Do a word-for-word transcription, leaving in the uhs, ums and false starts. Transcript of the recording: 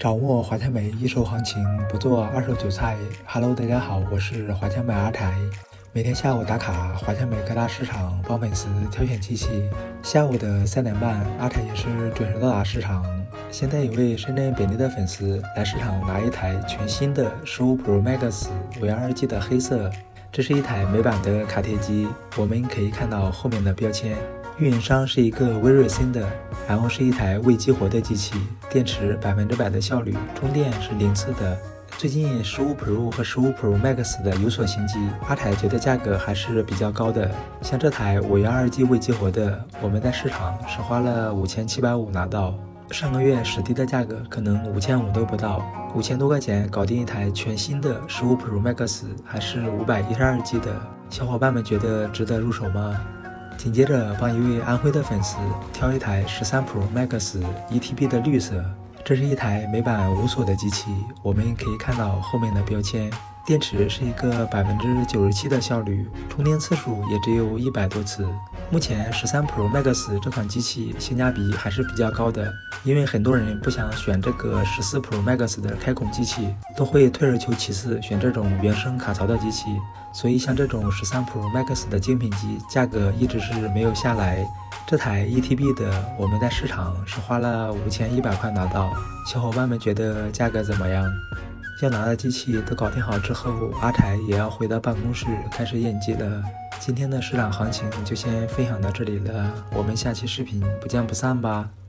掌握华强北一手行情，不做二手韭菜。Hello， 大家好，我是华强北阿台。每天下午打卡华强北各大市场，帮粉丝挑选机器。下午的三点半，阿台也是准时到达市场。现在有位深圳本地的粉丝来市场拿一台全新的十五 Pro Max 五幺二 G 的黑色，这是一台美版的卡贴机。我们可以看到后面的标签，运营商是一个威瑞森的，然后是一台未激活的机器，电池百分之百的效率，充电是零次的。最近十五 Pro 和十五 Pro Max 的有所新机，阿台觉得价格还是比较高的。像这台五幺二 G 未激活的，我们在市场是花了五千七百五拿到，上个月实地的价格可能五千五都不到，五千多块钱搞定一台全新的十五 Pro Max， 还是五百一十二 G 的，小伙伴们觉得值得入手吗？紧接着帮一位安徽的粉丝挑一台十三 Pro Max E T B 的绿色，这是一台美版无锁的机器，我们可以看到后面的标签，电池是一个百分之九十七的效率，充电次数也只有一百多次。目前十三 Pro Max 这款机器性价比还是比较高的，因为很多人不想选这个十四 Pro Max 的开孔机器，都会退而求其次选这种原生卡槽的机器，所以像这种十三 Pro Max 的精品机价格一直是没有下来。这台 E T B 的我们在市场是花了五千一百块拿到，小伙伴们觉得价格怎么样？要拿的机器都搞定好之后，阿台也要回到办公室开始验机了。今天的市场行情就先分享到这里了，我们下期视频不见不散吧。